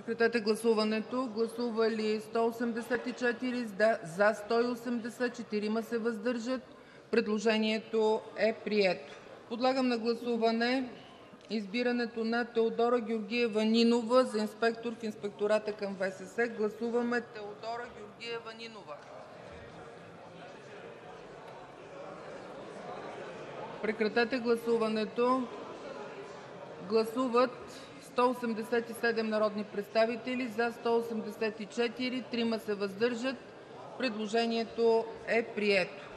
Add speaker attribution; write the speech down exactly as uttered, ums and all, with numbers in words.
Speaker 1: Прекратете гласуването. Гласували сто осемдесет и четири, за сто и осемдесет, четирима се въздържат. Предложението е прието. Подлагам на гласуване избирането на Теодора Георгиева Нинова за инспектор в Инспектората към ВСС. Гласуваме Теодора Георгиева Нинова. Прекратете гласуването. Гласуват сто осемдесет и седем народни представители: за сто осемдесет и четири, трима се въздържат. Предложението е прието.